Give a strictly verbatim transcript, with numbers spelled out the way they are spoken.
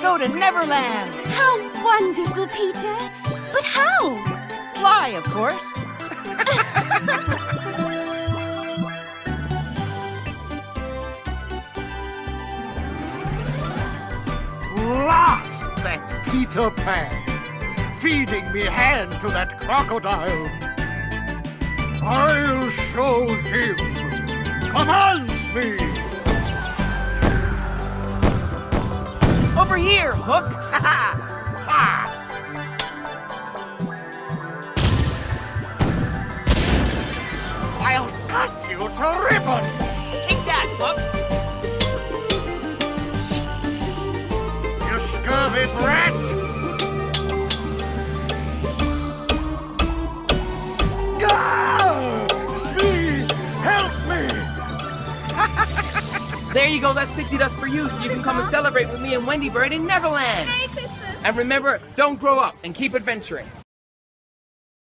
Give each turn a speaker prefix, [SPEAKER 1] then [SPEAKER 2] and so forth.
[SPEAKER 1] go to Neverland.
[SPEAKER 2] How wonderful, Peter. But how?
[SPEAKER 1] Fly, of course.
[SPEAKER 3] Blast that Peter Pan, feeding me hand to that crocodile. I'll show him. Commands me.
[SPEAKER 1] Over here, Hook.
[SPEAKER 3] Ah. I'll cut you to ribbons.
[SPEAKER 1] Take that, Hook.
[SPEAKER 3] You scurvy brat. Ah! Smee, help me.
[SPEAKER 4] There you go, that's pixie dust for you, so you can come and celebrate with me and Wendy Bird in Neverland.
[SPEAKER 2] Merry Christmas.
[SPEAKER 4] And remember, don't grow up and keep adventuring.